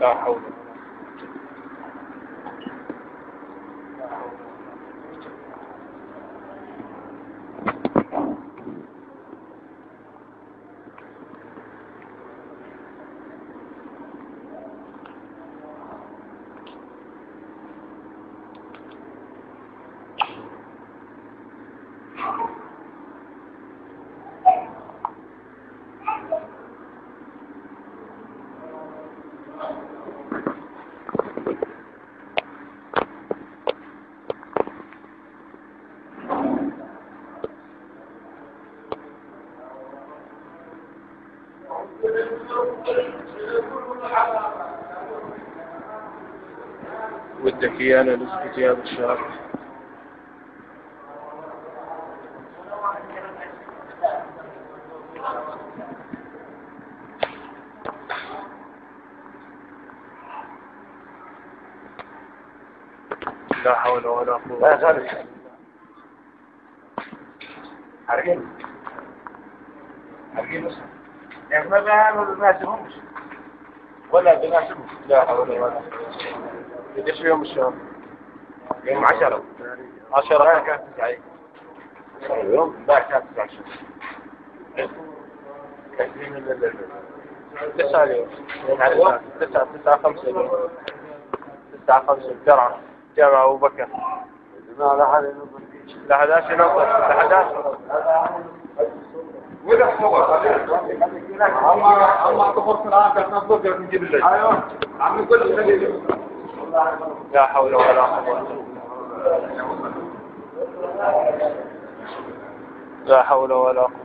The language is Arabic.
لا حول. ودك ايانا نثبت يا بشار؟ لا حول ولا قوة. لا غالي حرقين بس يعني ما بيعملوا بناسبهمش ولا بناسبهم. لا حول ولا قوة. قديش يوم الشهر؟ يوم 10 كانت 9 يوم لا كانت 19 9 اليوم. 9 5 اليوم. 9 5 جامعة أبو بكر. لا 11 نقطة. 11 ولا هو أما تخرج الآن تنظر نجيب الليل. أيوة عم كل الليل. لا حول ولا قوة. لا حول ولا قوة.